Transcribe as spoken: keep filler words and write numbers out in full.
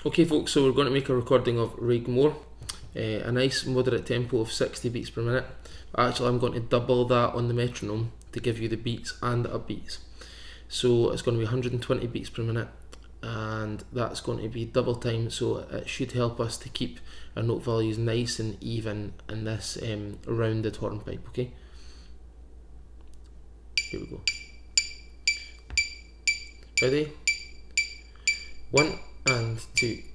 Okay folks, so we're going to make a recording of Raigmore, uh, a nice moderate tempo of sixty beats per minute. Actually I'm going to double that on the metronome to give you the beats and the upbeats. So it's going to be one hundred twenty beats per minute, and that's going to be double time, so it should help us to keep our note values nice and even in this um, rounded hornpipe, okay? Here we go. Ready? One and two.